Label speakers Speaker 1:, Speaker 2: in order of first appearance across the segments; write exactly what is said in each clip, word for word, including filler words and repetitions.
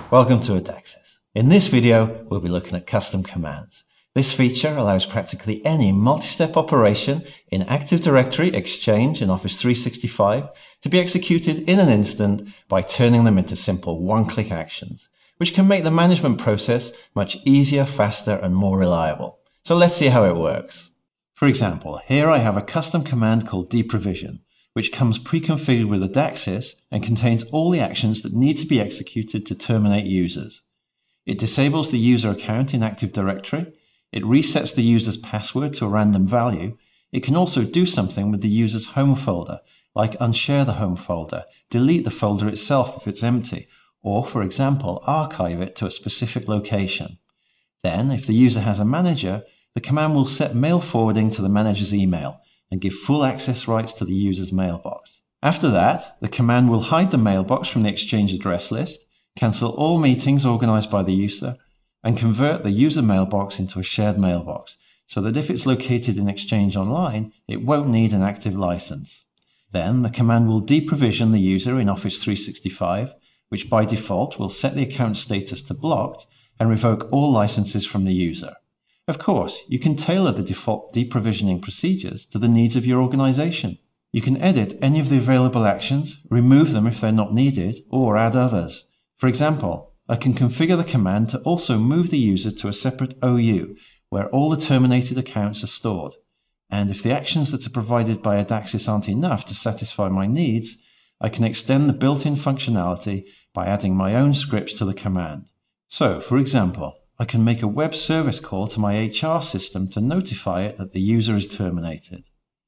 Speaker 1: Welcome to Adaxes. In this video, we'll be looking at custom commands. This feature allows practically any multi-step operation in Active Directory, Exchange, and Office three sixty-five to be executed in an instant by turning them into simple one-click actions, which can make the management process much easier, faster, and more reliable. So let's see how it works. For example, here I have a custom command called Deprovision, which comes pre-configured with Adaxes and contains all the actions that need to be executed to terminate users. It disables the user account in Active Directory. It resets the user's password to a random value. It can also do something with the user's home folder, like unshare the home folder, delete the folder itself if it's empty, or, for example, archive it to a specific location. Then, if the user has a manager, the command will set mail forwarding to the manager's email and give full access rights to the user's mailbox. After that, the command will hide the mailbox from the Exchange address list, cancel all meetings organized by the user, and convert the user mailbox into a shared mailbox, so that if it's located in Exchange Online, it won't need an active license. Then the command will deprovision the user in Office three sixty-five, which by default will set the account status to blocked and revoke all licenses from the user. Of course, you can tailor the default deprovisioning procedures to the needs of your organization. You can edit any of the available actions, remove them if they're not needed, or add others. For example, I can configure the command to also move the user to a separate O U, where all the terminated accounts are stored. And if the actions that are provided by Adaxes aren't enough to satisfy my needs, I can extend the built-in functionality by adding my own scripts to the command. So, for example, I can make a web service call to my H R system to notify it that the user is terminated.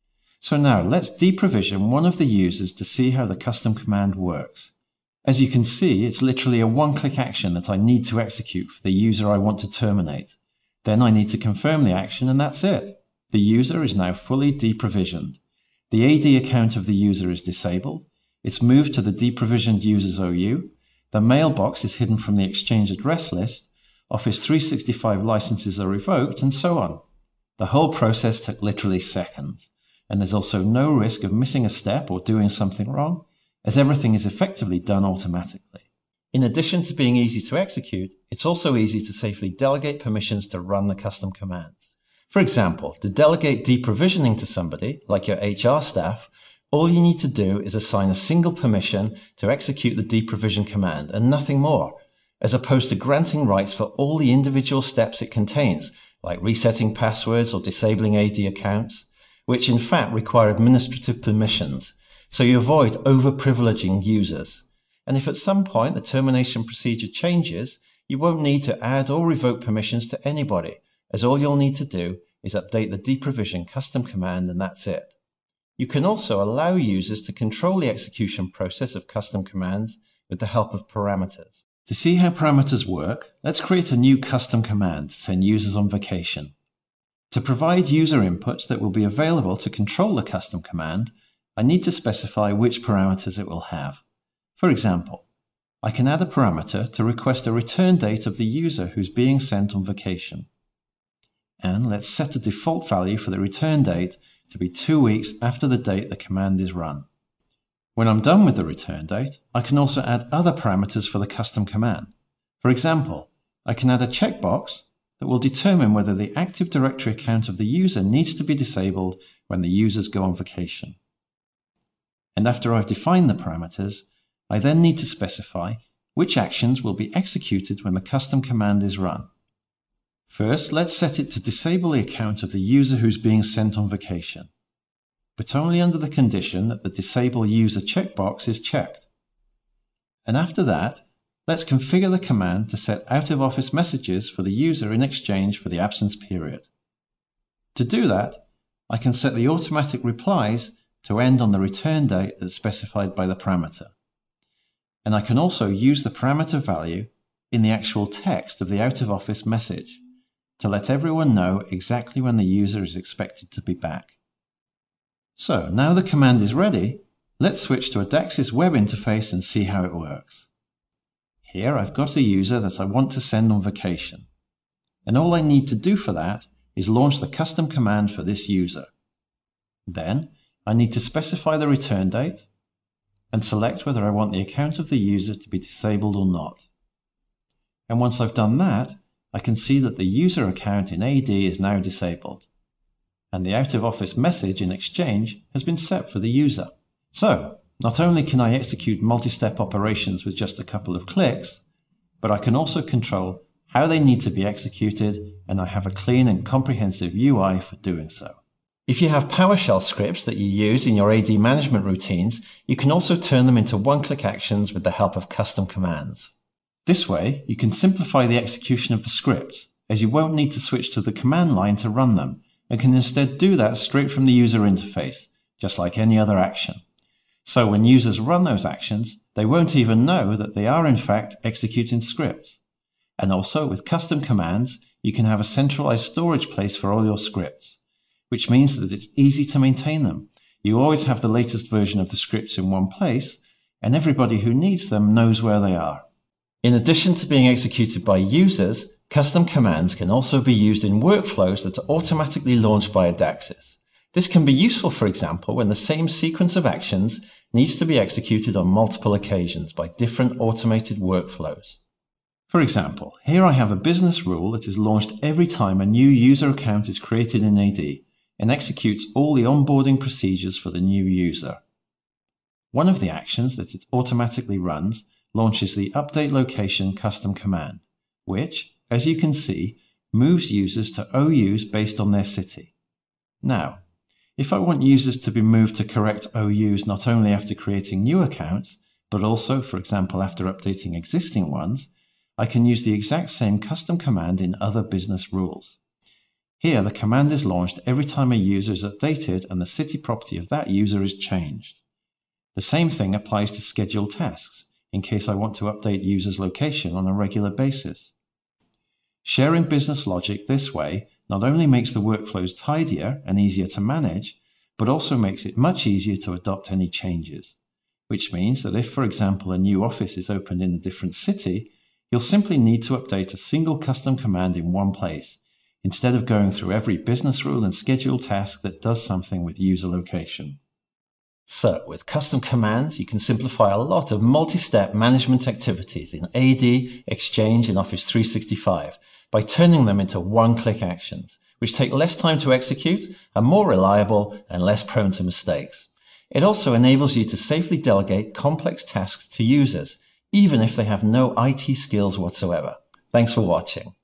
Speaker 1: So now let's deprovision one of the users to see how the custom command works. As you can see, it's literally a one-click action that I need to execute for the user I want to terminate. Then I need to confirm the action and that's it. The user is now fully deprovisioned. The A D account of the user is disabled. It's moved to the deprovisioned user's O U. The mailbox is hidden from the Exchange address list. Office three sixty-five licenses are revoked, and so on. The whole process took literally seconds, and there's also no risk of missing a step or doing something wrong, as everything is effectively done automatically. In addition to being easy to execute, it's also easy to safely delegate permissions to run the custom commands. For example, to delegate deprovisioning to somebody, like your H R staff, all you need to do is assign a single permission to execute the deprovision command, and nothing more, as opposed to granting rights for all the individual steps it contains, like resetting passwords or disabling A D accounts, which in fact require administrative permissions, so you avoid over-privileging users. And if at some point the termination procedure changes, you won't need to add or revoke permissions to anybody, as all you'll need to do is update the deprovision custom command and that's it. You can also allow users to control the execution process of custom commands with the help of parameters. To see how parameters work, let's create a new custom command to send users on vacation. To provide user inputs that will be available to control the custom command, I need to specify which parameters it will have. For example, I can add a parameter to request a return date of the user who's being sent on vacation. And let's set a default value for the return date to be two weeks after the date the command is run. When I'm done with the return date, I can also add other parameters for the custom command. For example, I can add a checkbox that will determine whether the Active Directory account of the user needs to be disabled when the users go on vacation. And after I've defined the parameters, I then need to specify which actions will be executed when the custom command is run. First, let's set it to disable the account of the user who's being sent on vacation, but only under the condition that the Disable User checkbox is checked. And after that, let's configure the command to set out-of-office messages for the user in exchange for the absence period. To do that, I can set the automatic replies to end on the return date that's specified by the parameter. And I can also use the parameter value in the actual text of the out-of-office message to let everyone know exactly when the user is expected to be back. So now the command is ready, let's switch to Adaxes web interface and see how it works. Here I've got a user that I want to send on vacation. And all I need to do for that is launch the custom command for this user. Then I need to specify the return date and select whether I want the account of the user to be disabled or not. And once I've done that, I can see that the user account in A D is now disabled. And the out-of-office message in Exchange has been set for the user. So, not only can I execute multi-step operations with just a couple of clicks, but I can also control how they need to be executed, and I have a clean and comprehensive U I for doing so. If you have PowerShell scripts that you use in your A D management routines, you can also turn them into one-click actions with the help of custom commands. This way, you can simplify the execution of the scripts, as you won't need to switch to the command line to run them, and can instead do that straight from the user interface, just like any other action. So when users run those actions, they won't even know that they are in fact executing scripts. And also with custom commands, you can have a centralized storage place for all your scripts, which means that it's easy to maintain them. You always have the latest version of the scripts in one place, and everybody who needs them knows where they are. In addition to being executed by users, custom commands can also be used in workflows that are automatically launched by Adaxes. This can be useful, for example, when the same sequence of actions needs to be executed on multiple occasions by different automated workflows. For example, here I have a business rule that is launched every time a new user account is created in A D and executes all the onboarding procedures for the new user. One of the actions that it automatically runs launches the update location custom command, which, as you can see, moves users to O Us based on their city. Now, if I want users to be moved to correct O Us not only after creating new accounts, but also, for example, after updating existing ones, I can use the exact same custom command in other business rules. Here, the command is launched every time a user is updated and the city property of that user is changed. The same thing applies to scheduled tasks, in case I want to update users' location on a regular basis. Sharing business logic this way not only makes the workflows tidier and easier to manage, but also makes it much easier to adopt any changes, which means that if, for example, a new office is opened in a different city, you'll simply need to update a single custom command in one place, instead of going through every business rule and scheduled task that does something with user location. So, with custom commands, you can simplify a lot of multi-step management activities in A D, Exchange, and Office three sixty-five by turning them into one-click actions, which take less time to execute, are more reliable, and less prone to mistakes. It also enables you to safely delegate complex tasks to users, even if they have no I T skills whatsoever. Thanks for watching.